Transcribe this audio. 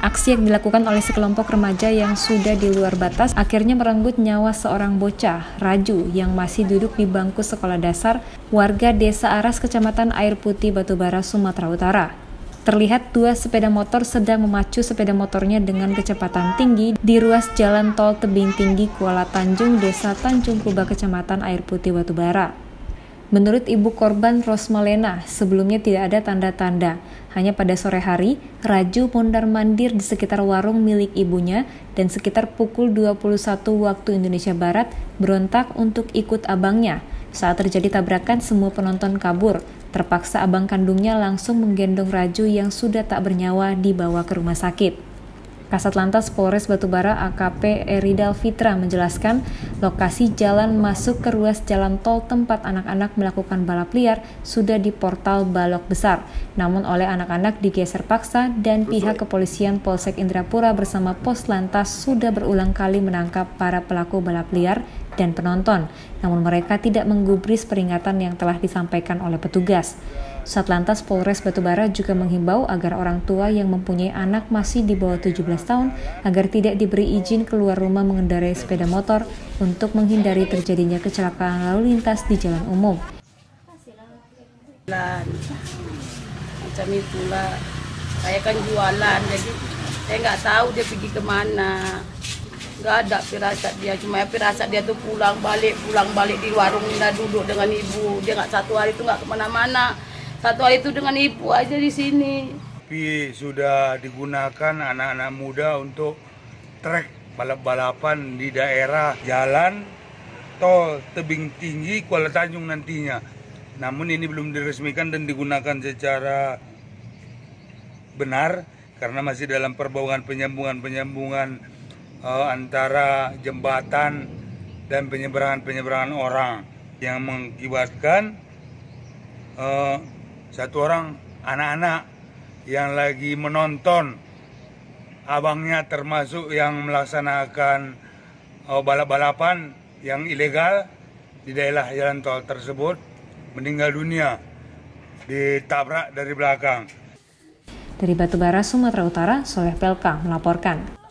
Aksi yang dilakukan oleh sekelompok remaja yang sudah di luar batas akhirnya merenggut nyawa seorang bocah, Raju, yang masih duduk di bangku sekolah dasar warga Desa Aras, Kecamatan Air Putih, Batubara, Sumatera Utara. Terlihat dua sepeda motor sedang memacu sepeda motornya dengan kecepatan tinggi di ruas jalan tol Tebing Tinggi Kuala Tanjung, Desa Tanjung Kuba, Kecamatan Air Putih, Batubara. Menurut ibu korban Rosmalena, sebelumnya tidak ada tanda-tanda. Hanya pada sore hari, Raju mondar-mandir di sekitar warung milik ibunya dan sekitar pukul 21 waktu Indonesia Barat berontak untuk ikut abangnya. Saat terjadi tabrakan, semua penonton kabur. Terpaksa abang kandungnya langsung menggendong Raju yang sudah tak bernyawa dibawa ke rumah sakit. Kasat Lantas Polres Batubara AKP Eridal Fitra menjelaskan lokasi jalan masuk ke ruas jalan tol tempat anak-anak melakukan balap liar sudah di portal Balok Besar. Namun oleh anak-anak digeser paksa dan pihak kepolisian Polsek Indrapura bersama Pos Lantas sudah berulang kali menangkap para pelaku balap liar dan penonton. Namun mereka tidak menggubris peringatan yang telah disampaikan oleh petugas. Satlantas Polres Batubara juga menghimbau agar orang tua yang mempunyai anak masih di bawah 17 tahun agar tidak diberi izin keluar rumah mengendarai sepeda motor untuk menghindari terjadinya kecelakaan lalu lintas di jalan umum. Macam itulah, saya kan jualan, jadi saya nggak tahu dia pergi kemana. Nggak ada firasat dia, cuma firasat dia tuh pulang balik di warung, dia duduk dengan ibu. Dia nggak satu hari itu nggak kemana-mana. Satu hari itu dengan ibu aja di sini. Tapi sudah digunakan anak-anak muda untuk trek balap-balapan di daerah jalan tol Tebing Tinggi Kuala Tanjung nantinya. Namun ini belum diresmikan dan digunakan secara benar karena masih dalam perbaukan penyambungan antara jembatan dan penyeberangan orang yang mengakibatkan satu orang anak-anak yang lagi menonton abangnya termasuk yang melaksanakan balap-balapan yang ilegal di daerah jalan tol tersebut meninggal dunia ditabrak dari belakang. Dari Batubara, Sumatera Utara, Soleh Pelka melaporkan.